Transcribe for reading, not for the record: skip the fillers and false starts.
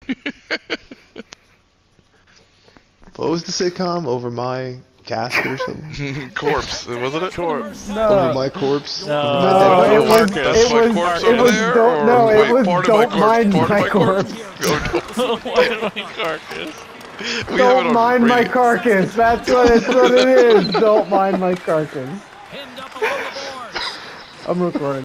What was the sitcom? Over my casket or something? Corpse, wasn't it? Corpse. Over my corpse? No, Over my No, dead it corpse? was That's my corpse over there, or no, it wait, was part don't of my corpse, mind part my of my corpse. corpse. Why my carcass? We have it Don't on mind my radio. carcass. That's what it is. Don't mind my carcass. I'm recording.